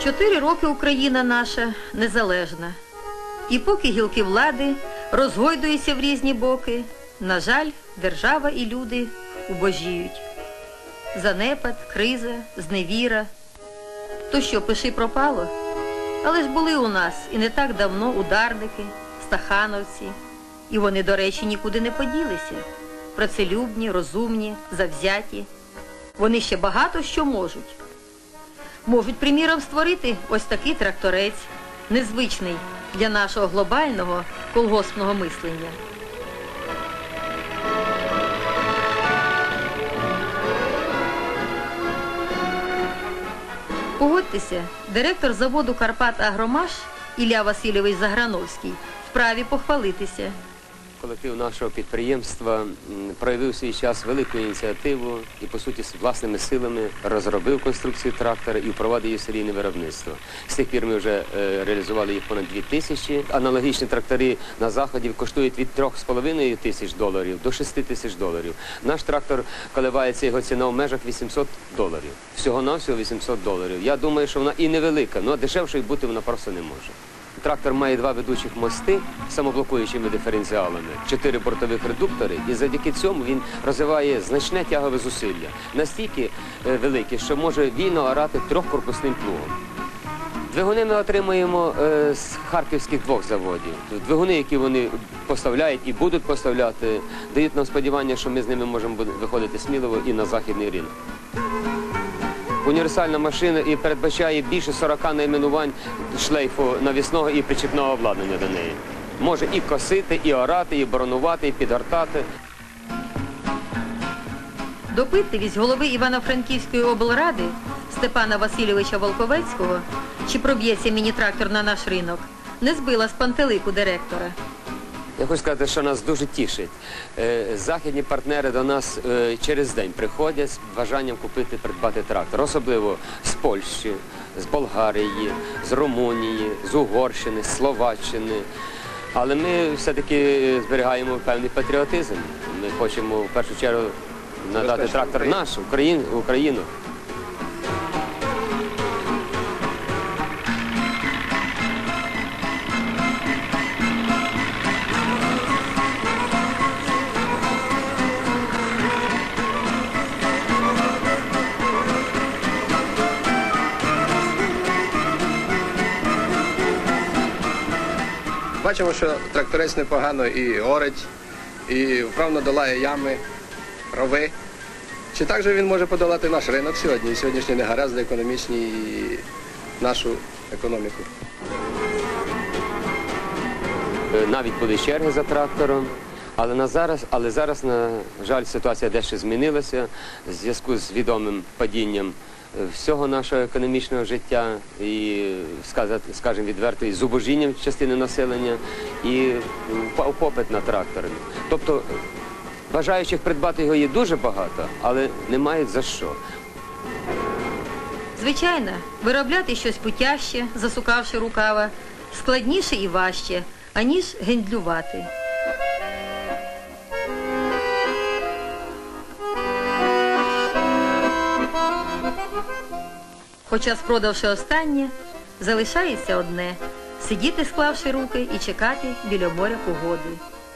4 роки Україна наша незалежна. І поки гілки влади розгойдуються в різні боки, на жаль, держава і люди убожіють. Занепад, криза, зневіра. То що, пиши пропало? Але ж були у нас і не так давно ударники, стахановці. І вони, до речі, нікуди не поділися. Працелюбні, розумні, завзяті. Вони ще багато що можуть. Можуть, приміром, створити ось такий тракторець, незвичний для нашого глобального колгоспного мислення. Погодьтеся, директор заводу «Карпат-Агромаш» Ілля Васильович Заграновський вправі похвалитися. Колектив нашого підприємства проявив свій час велику ініціативу і, по суті, власними силами розробив конструкцію трактора і впровадив її в серійне виробництво. З тих пір ми вже реалізували їх понад 2000. Аналогічні трактори на Заході коштують від $3,5 тисяч до $6 000. Наш трактор коливається, його ціна в межах $800. Всього-навсього $800. Я думаю, що вона і невелика, але дешевшою бути вона просто не може. Трактор має 2 ведучих мости з самоблокуючими диференціалами, 4 бортових редуктори, і завдяки цьому він розвиває значне тягове зусилля. Настільки велике, що може вільно орати 3-корпусним плугом. Двигуни ми отримуємо з харківських 2 заводів. Двигуни, які вони поставляють і будуть поставляти, дають нам сподівання, що ми з ними можемо виходити сміливо і на західний ринок. Універсальна машина і передбачає більше 40 найменувань шлейфу навісного і причіпного обладнання до неї. Може і косити, і орати, і боронувати, і підгортати. Допитливість голови Івано-Франківської облради Степана Васильовича Волковецького, чи проб'ється міні-трактор на наш ринок, не збила з пантелику директора. Я хочу сказати, що нас дуже тішить. Західні партнери до нас через день приходять з бажанням купити, придбати трактор. Особливо з Польщі, з Болгарії, з Румунії, з Угорщини, з Словаччини. Але ми все-таки зберігаємо певний патріотизм. Ми хочемо в першу чергу надати трактор наш, Україну. Бачимо, що тракторець непогано і орить, і вправно долає ями, рови. Чи так же він може подолати наш ринок сьогодні, і сьогоднішні негаразди економічні, і нашу економіку? Навіть були черги за трактором, але зараз, на жаль, ситуація дещо змінилася в зв'язку з відомим падінням всього нашого економічного життя і, скажімо відверто, і зубожінням частини населення, і впав попит на трактори. Тобто, бажаючих придбати його є дуже багато, але не мають за що. Звичайно, виробляти щось путяще, засукавши рукава, складніше і важче, аніж гендлювати. Хоча, спродавши останнє, залишається одне – сидіти, склавши руки, і чекати біля моря погоди.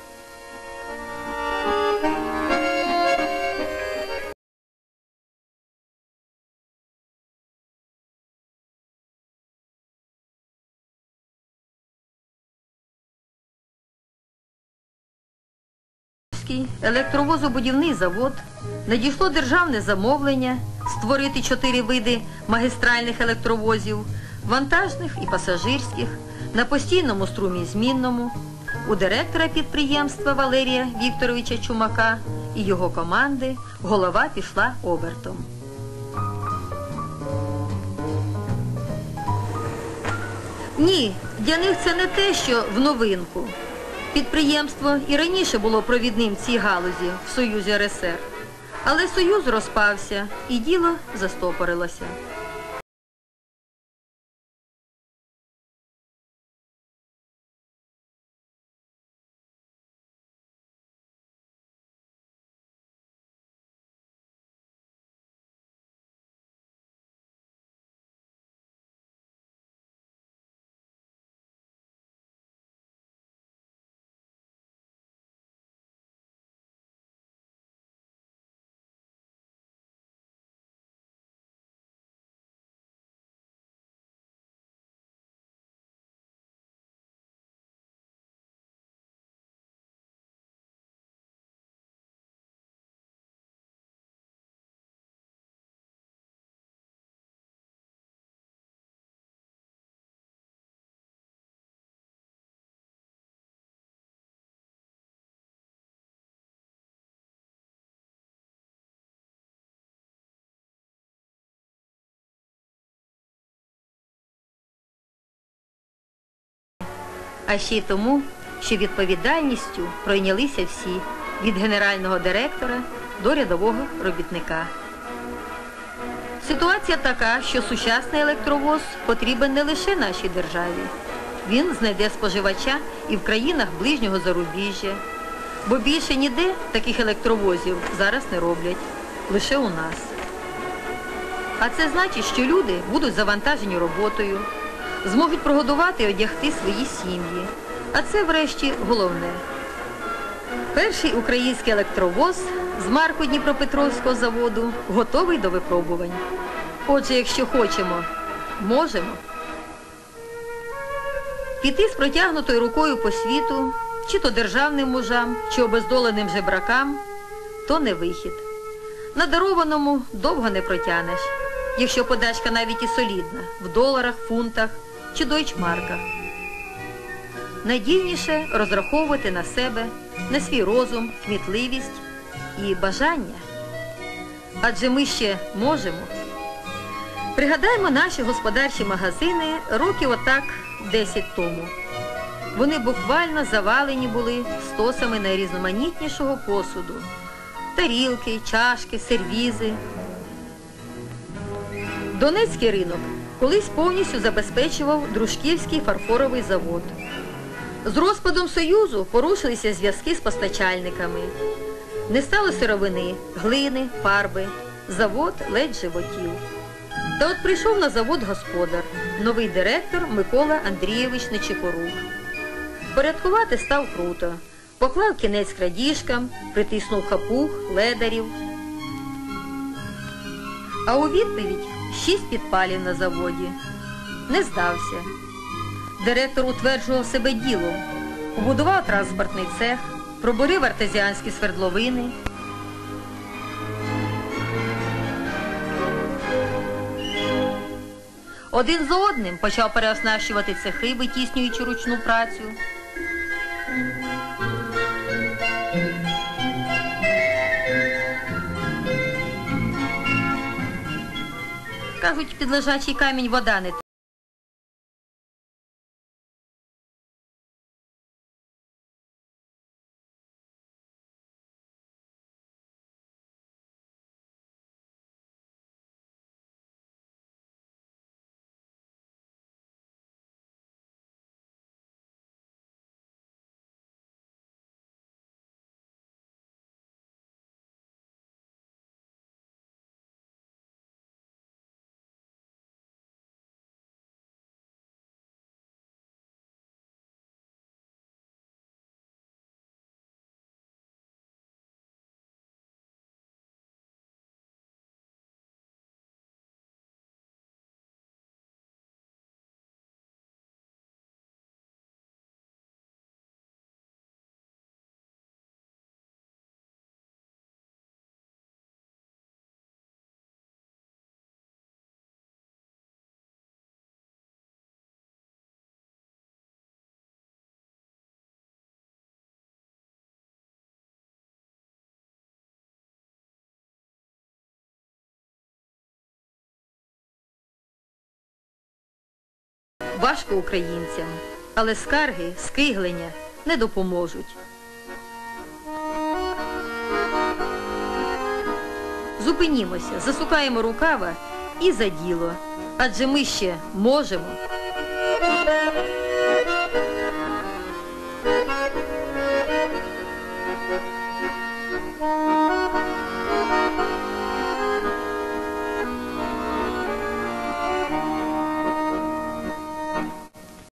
Електровозобудівний завод надійшло державне замовлення створити 4 види магістральних електровозів, вантажних і пасажирських, на постійному струмі змінному. У директора підприємства Валерія Вікторовича Чумака і його команди голова пішла обертом. Ні, для них це не те, що в новинку. Підприємство і раніше було провідним в цій галузі в Союзі РСР. Але Союз розпався, і діло застопорилося. а ще й тому, що відповідальністю пройнялися всі, від генерального директора до рядового робітника. Ситуація така, що сучасний електровоз потрібен не лише нашій державі. Він знайде споживача і в країнах ближнього зарубіжжя, бо більше ніде таких електровозів зараз не роблять, лише у нас. А це значить, що люди будуть завантажені роботою, зможуть прогодувати і одягти свої сім'ї. А це, врешті, головне. Перший український електровоз з марку Дніпропетровського заводу готовий до випробувань. Отже, якщо хочемо, можемо. Піти з протягнутою рукою по світу, чи то державним мужам, чи обездоленим жебракам, то не вихід. На дарованому довго не протягнеш, якщо подачка навіть і солідна, в доларах, фунтах чи дойчмарках. Надійніше розраховувати на себе, на свій розум, кмітливість і бажання. Адже ми ще можемо. Пригадаймо наші господарчі магазини років отак 10 тому. Вони буквально завалені були стосами найрізноманітнішого посуду. Тарілки, чашки, сервізи. Донецький ринок колись повністю забезпечував Дружківський фарфоровий завод. З розпадом Союзу порушилися зв'язки з постачальниками. Не стало сировини, глини, фарби. Завод ледь животів. Та от прийшов на завод господар, новий директор Микола Андрійович Нечипорук. Порядкувати став круто. Поклав кінець крадіжкам, притиснув хапуг, ледарів. А у відповідь 6 підпалів на заводі. Не здався. Директор утверджував себе ділом. Побудував транспортний цех, пробурив артезіанські свердловини. Один за одним почав переоснащувати цехи, витіснюючи ручну працю. Кажуть, під лежачий камінь вода не важко українцям, але скарги, скиглення не допоможуть. Зупинімося, засукаємо рукава і за діло, адже ми ще можемо.